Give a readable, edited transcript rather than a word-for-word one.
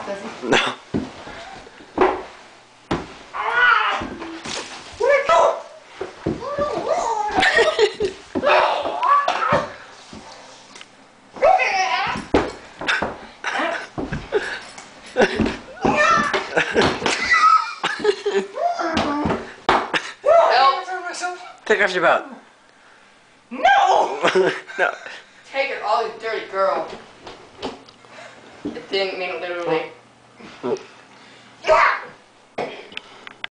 does he? No. Where'd it go? Take off your belt. No! No. Take it, all you dirty girl. It didn't mean it literally.